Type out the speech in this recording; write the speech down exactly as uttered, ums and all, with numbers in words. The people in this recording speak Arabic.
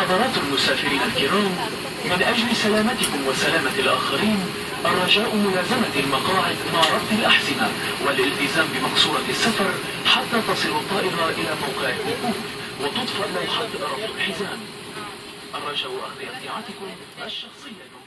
حضرات المسافرين الكرام، من أجل سلامتكم وسلامة الآخرين الرجاء ملازمة المقاعد مع ربط الأحزمة والالتزام بمقصورة السفر حتى تصل الطائرة إلى موقع الوقوف وتطفأ لوحة ربط الحزام. الرجاء أخذ احتياطاتكم الشخصية.